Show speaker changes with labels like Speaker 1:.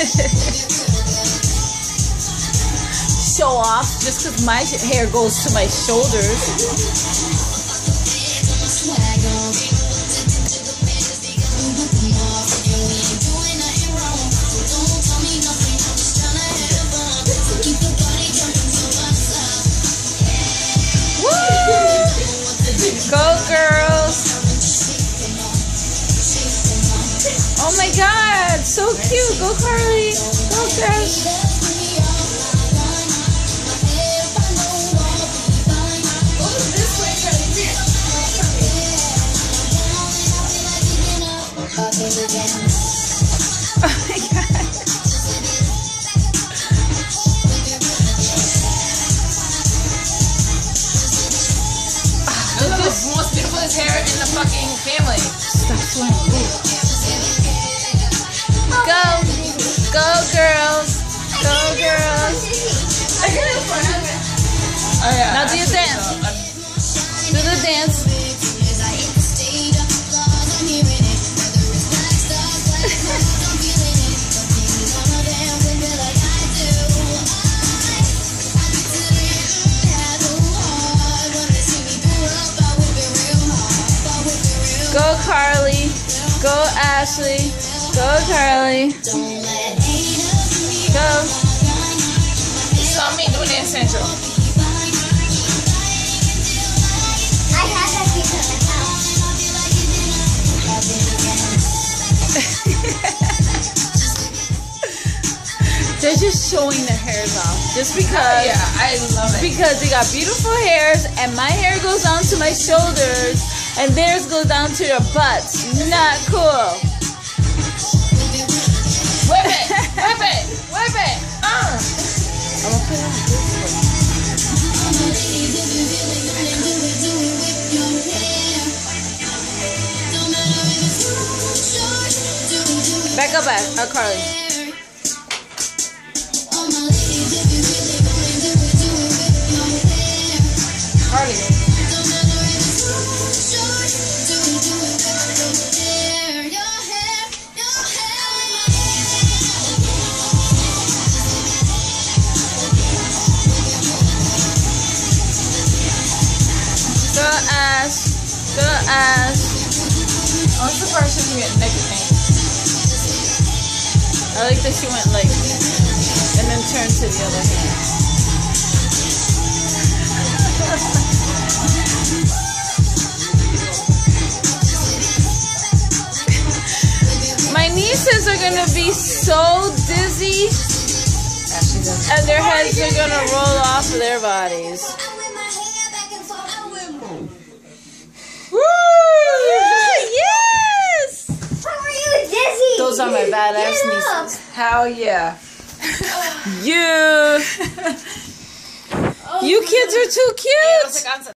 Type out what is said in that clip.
Speaker 1: Show off just because my hair goes to my shoulders. Go girls! Oh my god, so cute! Go Carly! Go girls! Oh my god!
Speaker 2: Most beautiful hair in the fucking family.
Speaker 1: Stop sweating. Go! Go girls! Go girls!
Speaker 2: Oh yeah.
Speaker 1: Now do your dance. Do the dance. Go Carly, go Ashley, go Carly, go.
Speaker 2: Saw me doing Dance Central.
Speaker 3: I had that piece of the house.
Speaker 1: They're just showing their hairs off, just because.
Speaker 2: Oh, yeah, I love it.
Speaker 1: Because they got beautiful hairs, and my hair goes down to my shoulders, and theirs goes down to your butts. Not cool.
Speaker 2: Whip it, whip it, whip it.
Speaker 1: I'm gonna put it on this one. Back up, Carly.
Speaker 2: Carly.
Speaker 1: Go Ash. Go Ash.
Speaker 2: I'm surprised she didn't get naked paint.
Speaker 1: I like that she went like, and then turned to the other hand. My nieces are gonna be so dizzy, and their heads are gonna roll off of their bodies. Yes!
Speaker 3: How are you dizzy?
Speaker 1: Those are my badass
Speaker 3: Get up.
Speaker 1: nieces.
Speaker 2: Hell yeah.
Speaker 1: You kids are too cute.